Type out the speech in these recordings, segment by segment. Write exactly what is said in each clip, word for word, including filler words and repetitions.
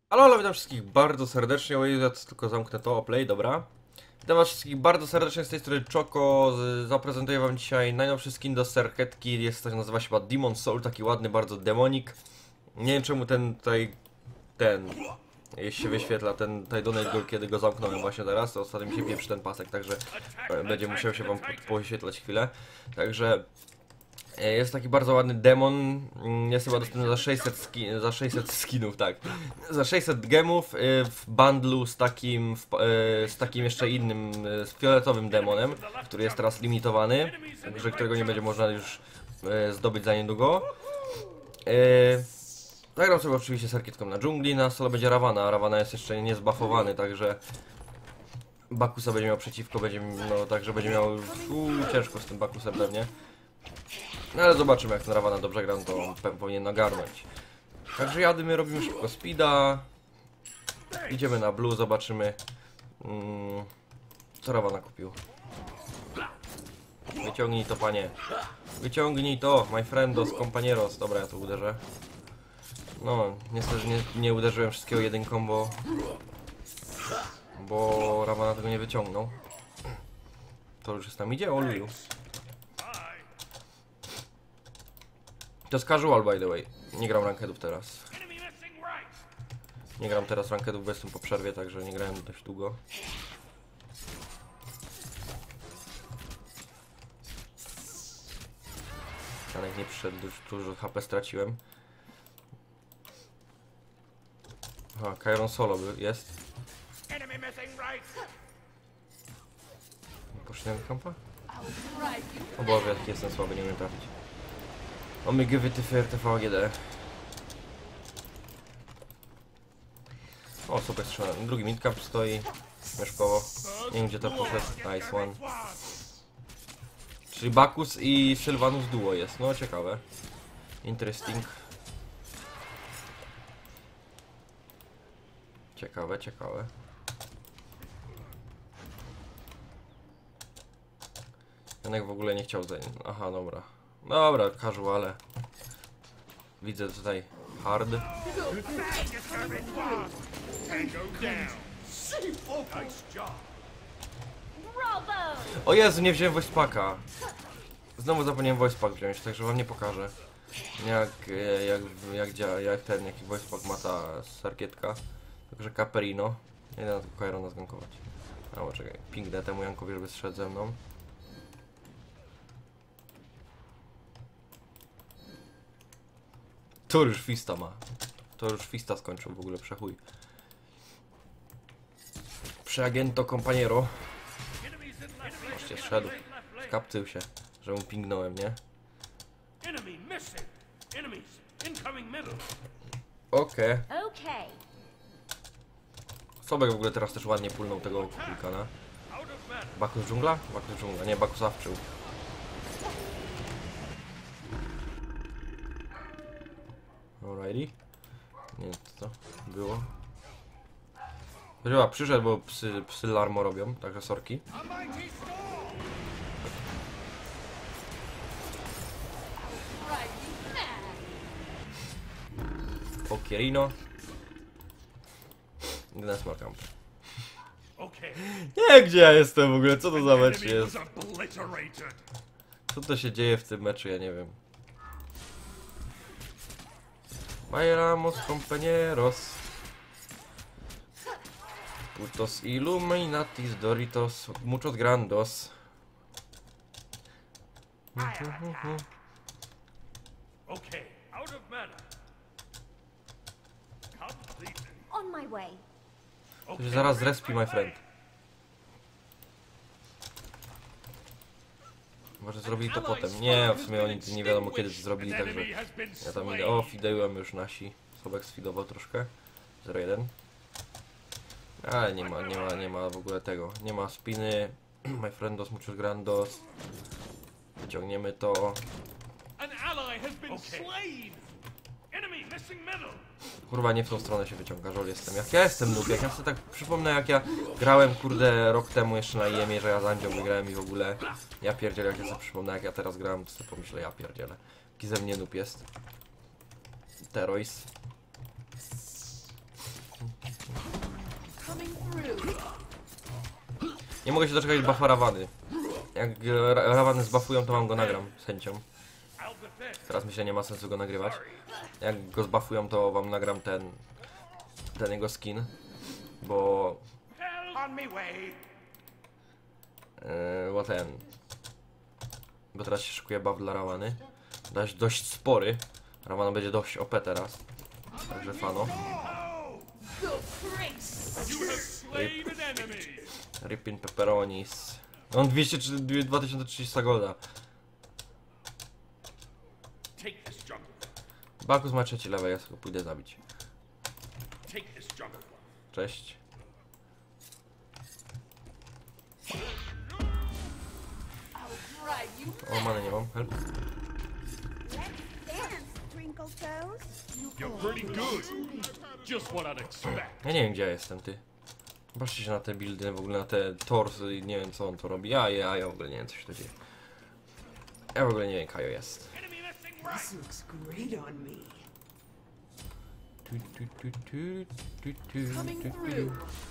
Halo, halo, witam wszystkich bardzo serdecznie. O Jezu, ja tylko zamknę to, play, dobra. Witam was wszystkich bardzo serdecznie, z tej strony Choco. Z- Zaprezentuję wam dzisiaj najnowszy skin do serketki. Jest to, nazywa się chyba Demon Soul, taki ładny, bardzo demonik. Nie wiem czemu ten tutaj, ten, jeśli się wyświetla, ten tutaj donate go, kiedy go zamknąłem właśnie teraz, to ostatnio mi się pieprzy ten pasek, także e, będzie musiał się wam po- poświetlać chwilę. Także E, jest taki bardzo ładny demon, mm, jest chyba dostępny za sześćset, ski, za sześćset skinów, tak. Za sześćset gemów y, w bundlu z takim, w, y, z takim jeszcze innym, y, z fioletowym demonem, który jest teraz limitowany, także którego nie będzie można już y, zdobyć za niedługo. Y, Zagram sobie oczywiście serkietką na dżungli, na solo będzie Ravana, a Ravana jest jeszcze niezbuffowany, także Bakusa będzie miał przeciwko, będzie, no także będzie miał uu, ciężko z tym Bakusem pewnie. No ale zobaczymy, jak ten Ravana dobrze gra, to on pe powinien nagarnąć. Także jadymy, robimy szybko speeda. Idziemy na blue, zobaczymy mm, co Ravana kupił. Wyciągnij to, panie. Wyciągnij to, my friendos, compañeros. Dobra, ja tu uderzę. No, niestety nie, nie uderzyłem wszystkiego jedynką, bo... Bo Ravana tego nie wyciągnął. To już jest tam idzie, o luju. To jest casual, by the way. Nie gram rankedów teraz. Nie gram teraz rankedów, bo jestem po przerwie, także nie grałem dość długo. Janek nie przyszedł, już dużo H P straciłem. Aha, Chiron solo by jest. Poszedłem kampa? O Boże, jaki jestem słaby, nie umiem trafić. O my gywy tyfy R T V A G D. O, super strzelałem. Drugi midcap stoi. Mieszkowo. Nie wiem gdzie to poszedł. Nice one. Czyli Bakus i Sylvanus duo jest. No ciekawe. Interesting. Ciekawe, ciekawe. Janek w ogóle nie chciał za... Aha, dobra. Dobra, casuale. Widzę tutaj hard. O Jezu, nie wziąłem voice packa. Znowu zapomniałem voice pack wziąć, także wam nie pokażę. Jak, jak, jak działa, jak ten, jaki voice pack ma ta sarkietka. Także Caperino. Nie da na tego Chirona zgankować. A, czekaj, pingnę temu Jankowi, żeby zszedł ze mną. To już Fista ma. To już Fista skończył w ogóle, przechuj. Przeagento compañero. Właśnie zszedł. Skapcył się, że mu pingnąłem, nie? Okej. Okay. Sobek w ogóle teraz też ładnie pulnął tego kulkana. Bakus dżungla? Bakus dżungla, nie, Bakus awczył. Alrighty. Nie wiem co to było. Chyba przyszedł, bo psy, psy larmo robią, także sorki. Okierino. Gnes Markamp. Nie, gdzie ja jestem w ogóle? Co to za mecz jest? Co to się dzieje w tym meczu? Ja nie wiem. Bailamos compañeros. Putos Illuminatis Doritos muchos grandos. Okay, out of mana. Completely. On my way. To się zaraz zrespi, my friend. Może zrobili to potem. Nie, w sumie oni nie wiadomo kiedy to zrobili, także ja tam idę. O, fidełem już nasi. Sobek sfidował troszkę. zero jeden. Ale nie ma, nie ma, nie ma w ogóle tego. Nie ma spiny. My friendos muchos grandos. Wyciągniemy to. An ally has been slain. Enemy missing middle. Kurwa, nie w tą stronę się wyciąga, żol jestem. Jak ja jestem noob, jak ja sobie tak przypomnę, jak ja grałem, kurde, rok temu jeszcze na I E M ie, że ja z Andzią wygrałem i w ogóle. Ja pierdzielę, jak ja sobie przypomnę, jak ja teraz grałem, to sobie pomyślę, ja pierdzielę. Jaki ze mnie noob jest. Terois. Nie mogę się doczekać buffa Rawany. Jak e, Ra- Rawany zbuffują, to wam go nagram z chęcią. Teraz myślę, nie ma sensu go nagrywać. Jak go zbuffują, to wam nagram ten... ten jego skin. Bo... On me way. Yy, bo ten... Bo teraz się szykuje buff dla Rawany. Dość, dość spory. Rawana będzie dość O P teraz. Także fano. You have slain an enemy. Rippin Pepperonis. On dwieście, dwa tysiące trzysta golda. Take this jungle. Bakus ma trzeci level, ja sobie pójdę zabić. Take this jungle. Cześć. O, many nie mam. Help. You're pretty good. Just what I'd expect. Ja nie wiem, gdzie ja jestem, ty. Patrzcie się na te buildy, w ogóle na te torsy i nie wiem, co on to robi. Ja, ja, ja w ogóle nie wiem, co się to dzieje. Ja w ogóle nie wiem, Kajo jest. Enemy missing right. This looks great on me. Tu, tu, tu, tu, tu, tu, Coming tu, tu. through.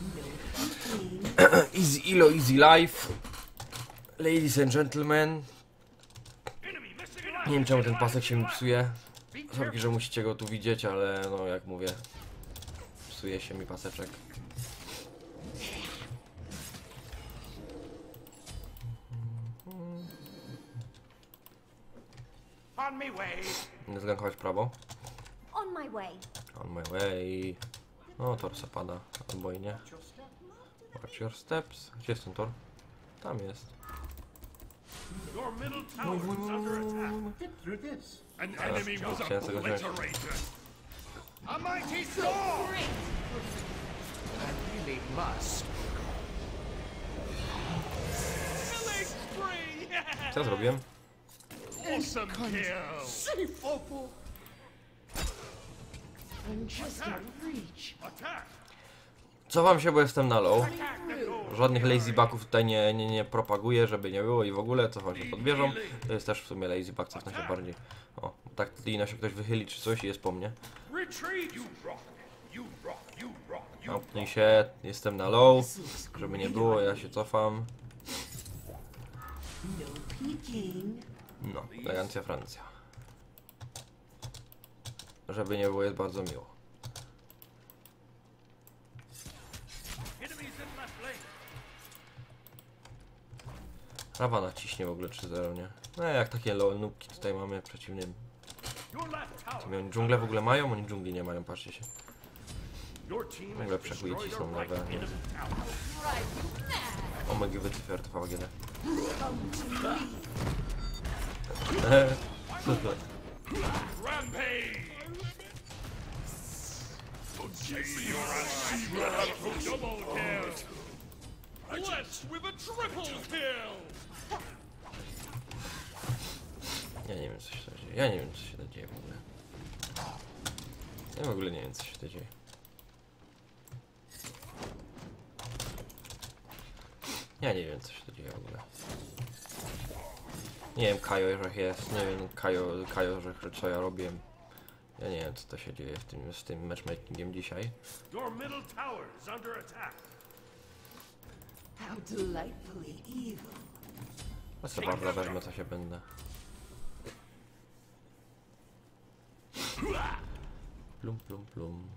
Easy ilo, easy life. Ladies and gentlemen. Enemy missing right. Nie wiem, czemu ten pasek się mi psuje. Sorki, że musicie go tu widzieć, ale no jak mówię, psuje się mi paseczek. On me way. Nie zgankować prawo. On my way. On my way. No, tor se pada, albo i nie. Watch your steps. Gdzie jest ten tor? Tam jest. Your middle tower is under attack. Get through this. An enemy was Chciałem tego wziąć. obliterated. A mighty storm. I really must. Killing spree. Co ja zrobiłem? Awesome kill. Safe, awful. I'm just out of reach. Attack. Cofam się, bo jestem na low. Attack the goal. Żadnych lazy backów tutaj nie, nie, nie propaguję, żeby nie było i w ogóle cofam się pod wieżą. To jest też w sumie lazy back, cofnę się bardziej. O, tak lina się ktoś wychyli czy coś i jest po mnie. Retreat. You rock. You rock. You rock. You rock. Zamknij się, jestem na low. Żeby nie było, ja się cofam. No peeking. No, elegancja Francja. Żeby nie było, jest bardzo miło. Enemies in left lane. Rawana ciśnie w ogóle trzy zero, nie? No jak takie low nubki tutaj mamy przeciwnym. Your left tower. Oni dżunglę w ogóle mają? Oni dżungli nie mają, patrzcie się. Your team W ogóle has przechuje destroyed cisną a right lewe. enemy tower. Omegi wycyfer to V G D. Co to? Rampage. See your ally to double kill. Blessed with a triple kill. Ja nie wiem co się to dzieje. Ja nie wiem co się to dzieje w ogóle. Ja w ogóle nie wiem co się to dzieje. Ja nie wiem co się to dzieje w ogóle. Nie wiem Kajo, że jest, nie wiem Kajo, Kajo, że co ja robię. Ja nie wiem co to się dzieje w tym, z tym matchmakingiem dzisiaj. Your middle tower is under attack. How delightfully evil. Ja sobie bardzo wezmę co się będę. Plum plum plum.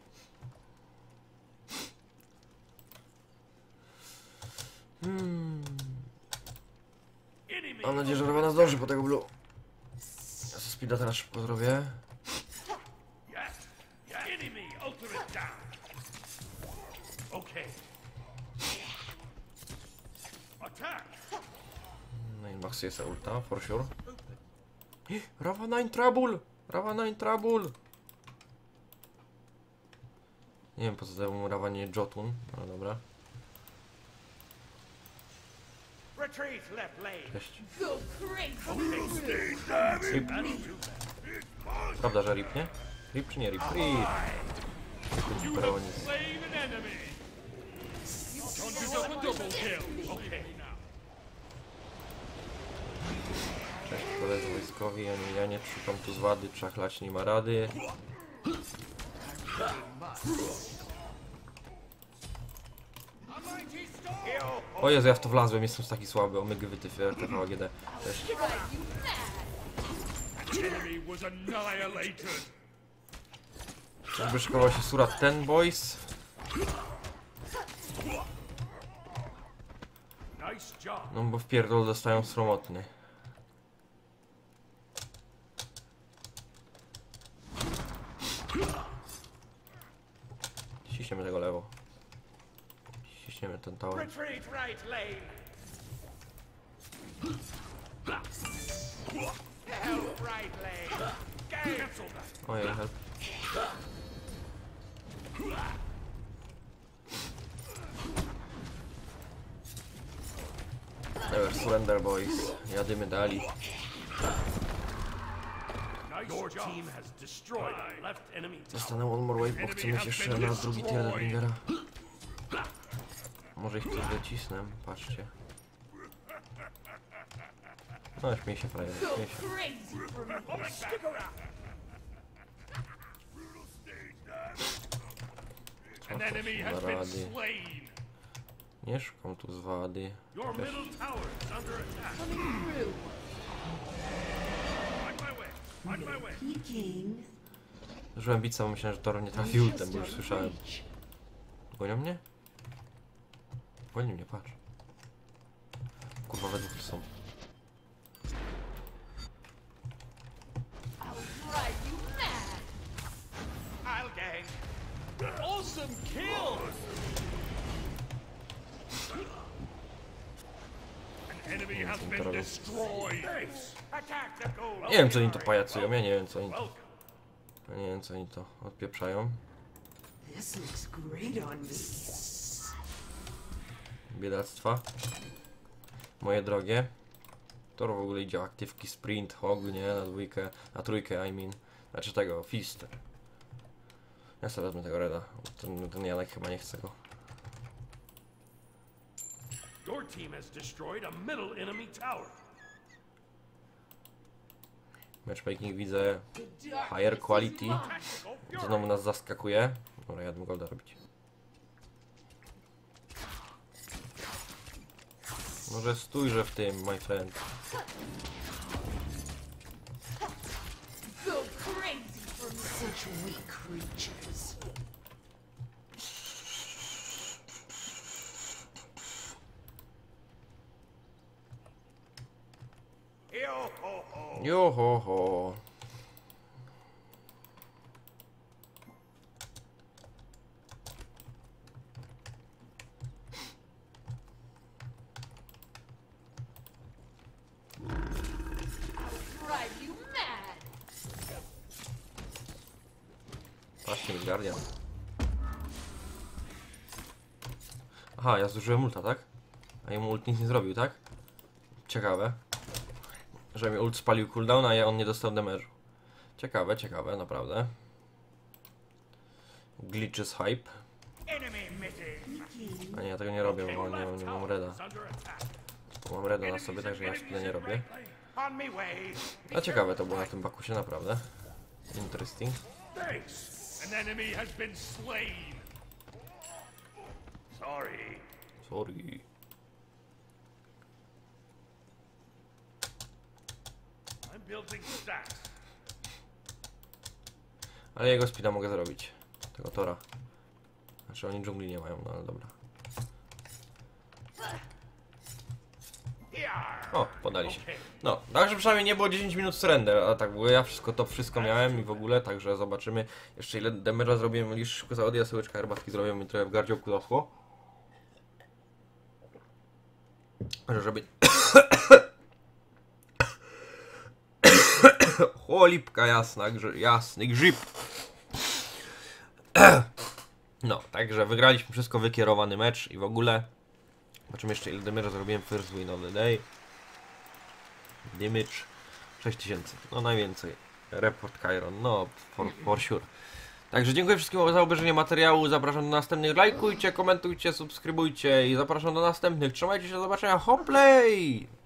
Hmm. Enemy. Mam nadzieję, że Rawana zdąży po tego blue. Ja sobie speeda teraz szybko zrobię. Yes. Yes. Enemy ultimate down. Okay. Attack. No i Max jest ulta, for sure. Ravana in trouble! Ravana in trouble! Nie wiem po co temu Ravanie Jotun, ale dobra. Retreat left lane. Cześć. Go crazy. Rip. Prawda, że rip, nie? Rip czy nie rip? Rip! You Broni. have slain an enemy. Conjured up a double kill. Okay now. Cześć koledzy wojskowi, ja nie, ja nie szukam tu z wady, czachlać nie ma rady. A mighty storm. O Jezu, ja w to wlazłem, jestem taki słaby. Omygy wytyfy R T V A G D. Też. Enemy was annihilated. Czyżby szykował się Surat ten, boys? Nice job. No bo w pierdol dostają sromotny. Ciśniemy tego lewo. Ciśniemy ten tower. Retreat right lane. Help right lane. Cancel that. Ojej, help. Never surrender, boys. Jadymy dali. Your team has destroyed a left enemy tower. Zostanę one more wave, bo chcę mieć jeszcze na drugi tier Deadlingera. Może ich ktoś docisnę, patrzcie. No, śmiej się, frajer, śmiej się. Crazy for me. Stick around. Co An to enemy są has za been rady? slain. Nie szukam tu zwady. Your middle tower is under attack. Through. On my way. On my way. Peking. Zużyłem bica, bo myślałem, że Toro nie trafi ultem, bo już słyszałem. Reach. Gonią mnie? Goni mnie, patrz. Kurwa, we dwóch to są. I'll drive you mad. I'll gang. Awesome kill. An enemy has been destroyed. Attack the goal. Nie wiem, co oni to pajacują, ja nie wiem, co oni to... Ja nie wiem, co oni to odpieprzają. This looks great on me. Biedactwa. Moje drogie. Toro w ogóle idzie aktywki sprint, hog, nie? Na dwójkę, na trójkę, I mean. Znaczy tego, fister. Ja sobie wezmę tego reda. Ten, ten Janek chyba nie chce go. Your team has destroyed a middle enemy tower. Matchmaking widzę higher quality. To znowu nas zaskakuje. Dobra, jadę golda robić. Może stójże w tym, my friend. Go crazy for me. Such weak creatures. Yo ho ho. Jo ho ho. Drive you mad. Patrzcie, Guardian. Aha, ja zużyłem ulta, tak? A jemu ult nic nie zrobił, tak? Ciekawe. Że mi ult spalił cooldown, a ja on nie dostał damage'u. Ciekawe, ciekawe, naprawdę. Glitches hype. Enemy missing. Peking. A nie, ja tego nie robię, bo nie, nie mam reda. Is under attack. Bo mam reda na sobie, także ja tego nie robię. On me way. A ciekawe to było na tym bakusie, naprawdę. Interesting. Thanks. An enemy has been slain. Sorry. Sorry. I'm building stacks. Ale jego speeda mogę zrobić. Tego Tora. Znaczy oni dżungli nie mają, no ale dobra. Here. O, podali się. No, także przynajmniej nie było dziesięć minut surrender, a tak było ja wszystko to wszystko miałem i w ogóle, także zobaczymy jeszcze ile damage'a zrobiłem, lisz szybko za ja syłeczka herbatki zrobiłem mi trochę w gardziołku zasło. Żeby... Cholipka jasna, grze, jasny grzyb. No, także wygraliśmy wszystko, wykierowany mecz i w ogóle. Zobaczymy jeszcze ile damage'a zrobiłem first win of the day. Damage sześć tysięcy, no najwięcej. Report Chiron, no for, for sure. Także dziękuję wszystkim za obejrzenie materiału, zapraszam do następnych, lajkujcie, komentujcie, subskrybujcie i zapraszam do następnych. Trzymajcie się, do zobaczenia, hoplay!